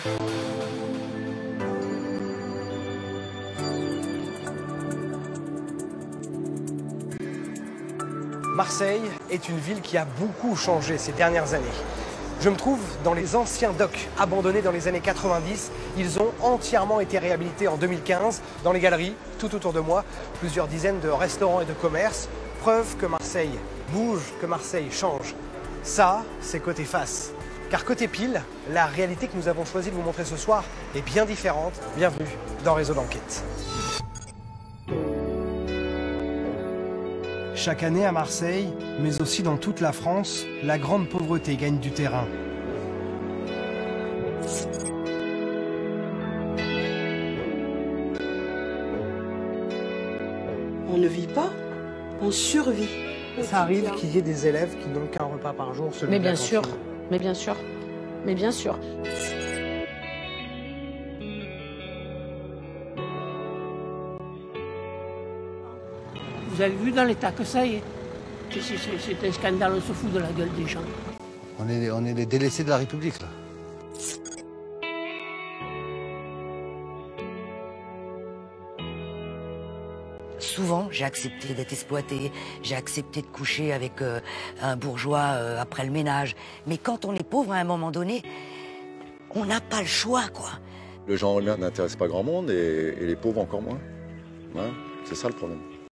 Marseille est une ville qui a beaucoup changé ces dernières années. Je me trouve dans les anciens docks abandonnés dans les années 90. Ils ont entièrement été réhabilités en 2015 dans les galeries, tout autour de moi. Plusieurs dizaines de restaurants et de commerces. Preuve que Marseille bouge, que Marseille change. Ça, c'est côté face. Car côté pile, la réalité que nous avons choisi de vous montrer ce soir est bien différente. Bienvenue dans Réseau d'enquête. Chaque année à Marseille, mais aussi dans toute la France, la grande pauvreté gagne du terrain. On ne vit pas, on survit. Ça arrive qu'il y ait des élèves qui n'ont qu'un repas par jour. Mais bien sûr, mais bien sûr, mais bien sûr. Vous avez vu dans l'état que ça y est. C'est un scandale, on se fout de la gueule des gens. On est les délaissés de la République, là. Souvent, j'ai accepté d'être exploitée, j'ai accepté de coucher avec un bourgeois après le ménage. Mais quand on est pauvre, à un moment donné, on n'a pas le choix, quoi. Le genre humain n'intéresse pas grand monde et les pauvres encore moins. Ouais, c'est ça le problème.